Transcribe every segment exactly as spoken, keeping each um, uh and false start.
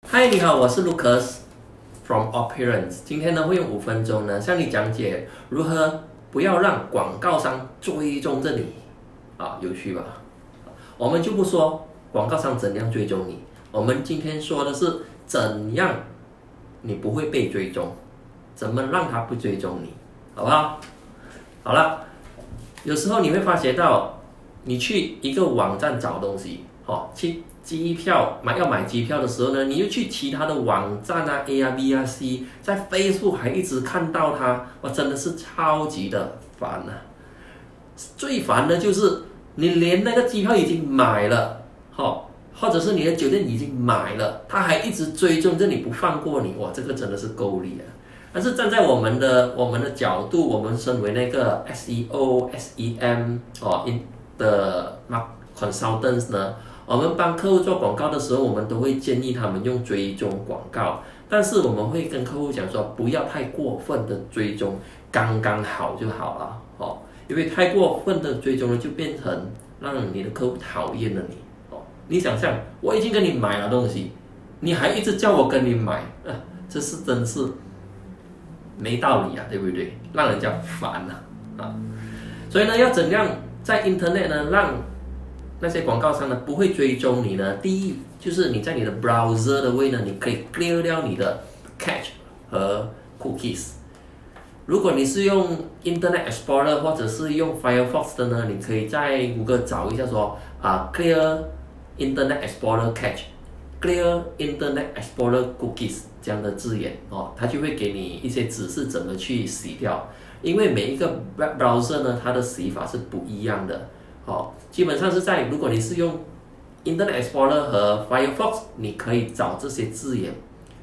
嗨，你好，我是 Lucas from Appearance。今天呢会用五分钟呢向你讲解如何不要让广告商追踪着你啊，有趣吧？我们就不说广告商怎样追踪你，我们今天说的是怎样你不会被追踪，怎么让他不追踪你，好不好？好了，有时候你会发觉到，你去一个网站找东西，哦，去机票买要买机票的时候呢，你又去其他的网站啊 ，A 啊 B 啊 C， 在 Facebook 还一直看到它，哇，真的是超级的烦啊！最烦的就是你连那个机票已经买了，哦，或者是你的酒店已经买了，他还一直追踪着你不放过你，哇，这个真的是够力啊！但是站在我们的我们的角度，我们身为那个 S E O、S E M 哦 in 的 consultants 呢，我们帮客户做广告的时候，我们都会建议他们用追踪广告，但是我们会跟客户讲说，不要太过分的追踪，刚刚好就好了哦。因为太过分的追踪呢，就变成让你的客户讨厌了你哦。你想象，我已经跟你买了东西，你还一直叫我跟你买，啊，这是真是没道理啊，对不对？让人家烦啊啊！所以呢，要怎样在 Internet 呢，让那些广告商呢不会追踪你呢？第一，就是你在你的 browser 的位呢，你可以 clear 掉你的 cache 和 cookies。如果你是用 Internet Explorer 或者是用 Firefox 的呢，你可以在 Google 找一下说啊 clear Internet Explorer cache、clear Internet Explorer cookies 这样的字眼哦，它就会给你一些指示怎么去洗掉。因为每一个 web browser 呢，它的洗法是不一样的。哦，基本上是在如果你是用 Internet Explorer 和 Firefox， 你可以找这些字眼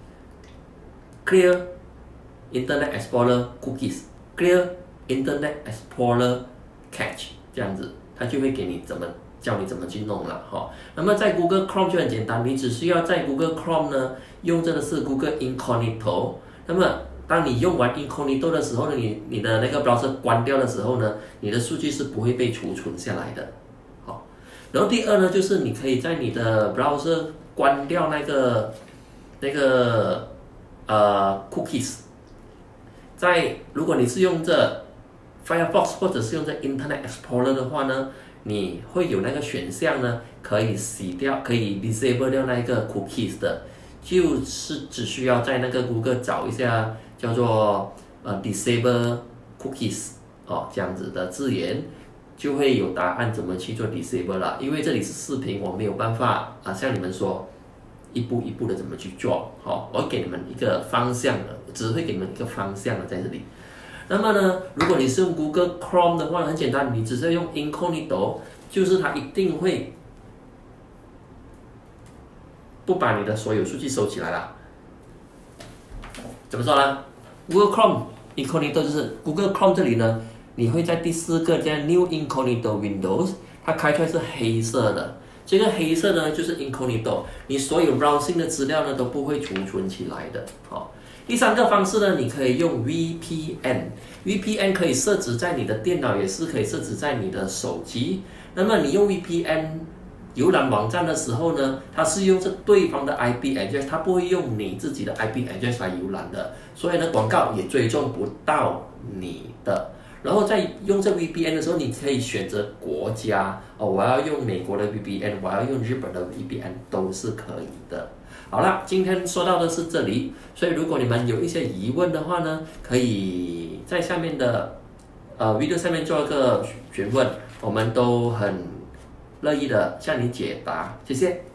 ，Clear Internet Explorer Cookies，Clear Internet Explorer Cache， 这样子，它就会给你怎么教你怎么去弄了哈、哦。那么在 Google Chrome 就很简单，你只需要在 Google Chrome 呢用这个是 Google Incognito， 那么当你用完 Incognito 的时候呢，你你的那个 browser 关掉的时候呢，你的数据是不会被储存下来的。好，然后第二呢，就是你可以在你的 browser 关掉那个那个呃 cookies。在如果你是用这 Firefox 或者是用这 Internet Explorer 的话呢，你会有那个选项呢，可以洗掉，可以 disable 掉那个 cookies 的，就是只需要在那个 Google 找一下。叫做呃 disable cookies 哦，这样子的字眼就会有答案怎么去做 disable 了。因为这里是视频，我没有办法啊向你们说一步一步的怎么去做。好、哦，我给你们一个方向的，只会给你们一个方向的在这里。那么呢，如果你是用 Google Chrome 的话，很简单，你只是用 Incognito， 就是它一定会不把你的所有数据收起来了。怎么说呢 ？Google Chrome Incognito 就是 Google Chrome 这里呢，你会在第四个叫 New Incognito Windows， 它开出来是黑色的。这个黑色呢就是 Incognito， 你所有 browsing 的资料呢都不会储存起来的。好，第三个方式呢，你可以用 V P N。V P N 可以设置在你的电脑，也是可以设置在你的手机。那么你用 V P N。浏览网站的时候呢，它是用这对方的 I P address， 它不会用你自己的 I P address 来浏览的，所以呢，广告也追踪不到你的。然后在用这 V P N 的时候，你可以选择国家哦，我要用美国的 V P N， 我要用日本的 V P N， 都是可以的。好了，今天说到的是这里，所以如果你们有一些疑问的话呢，可以在下面的呃 video 下面做一个询问，我们都很乐意的向你解答，谢谢。